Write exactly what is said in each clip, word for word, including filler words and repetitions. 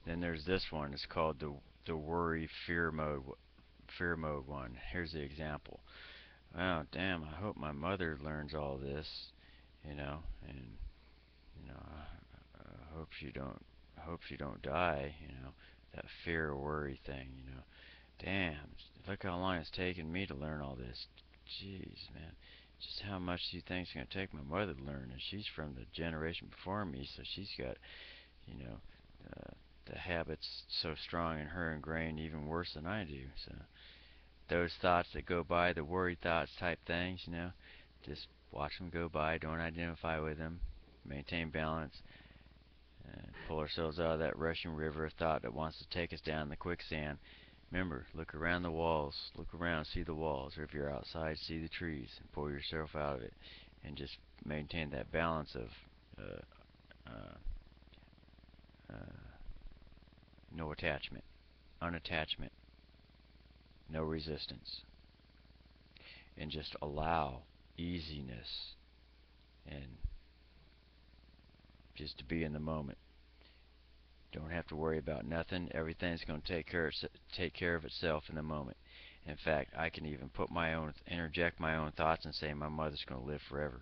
Then there's this one. It's called the the worry fear mode fear mode one. Here's the example. Oh damn! I hope my mother learns all this, you know, and you know, I, I hope she don't. I hope she don't die, you know. That fear or worry thing, you know. Damn! Look how long it's taken me to learn all this. Jeez, man. Just how much do you think it's gonna take my mother to learn? And she's from the generation before me, so she's got, you know, uh, the habits so strong in her ingrained even worse than I do. So those thoughts that go by, the worried thoughts type things, you know, just watch them go by. Don't identify with them. Maintain balance. And pull ourselves out of that rushing river of thought that wants to take us down the quicksand. Remember, look around the walls. Look around, see the walls. Or if you're outside, see the trees. And pull yourself out of it. And just maintain that balance of uh, uh, uh, no attachment, unattachment, no resistance. And just allow easiness and just to be in the moment. Don't have to worry about nothing. Everything's going to take care of, take care of itself in the moment. In fact, I can even put my own, interject my own thoughts and say my mother's going to live forever.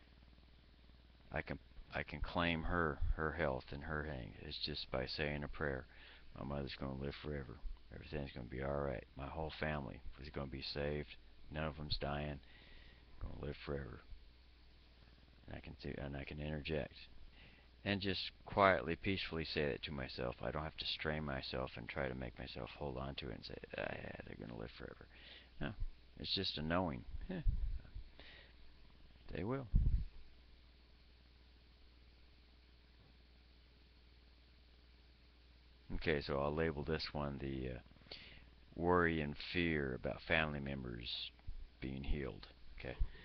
I can, I can claim her, her health and her hang. It's just by saying a prayer. My mother's going to live forever. Everything's going to be all right. My whole family is going to be saved. None of them's dying. Going to live forever. And I can, th- and I can interject. And just quietly, peacefully say that to myself. I don't have to strain myself and try to make myself hold on to it and say, ah, yeah, they're going to live forever. No, it's just a knowing. Yeah, they will. Okay, so I'll label this one the uh, worry and fear about family members being healed. Okay.